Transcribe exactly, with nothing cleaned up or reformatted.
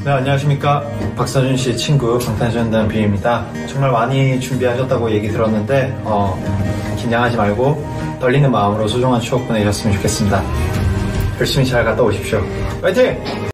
네, 안녕하십니까. 박서준 씨 친구 방탄소년단 비입니다. 정말 많이 준비하셨다고 얘기 들었는데 어, 긴장하지 말고 떨리는 마음으로 소중한 추억 보내셨으면 좋겠습니다. 열심히 잘 갔다 오십시오. 화이팅!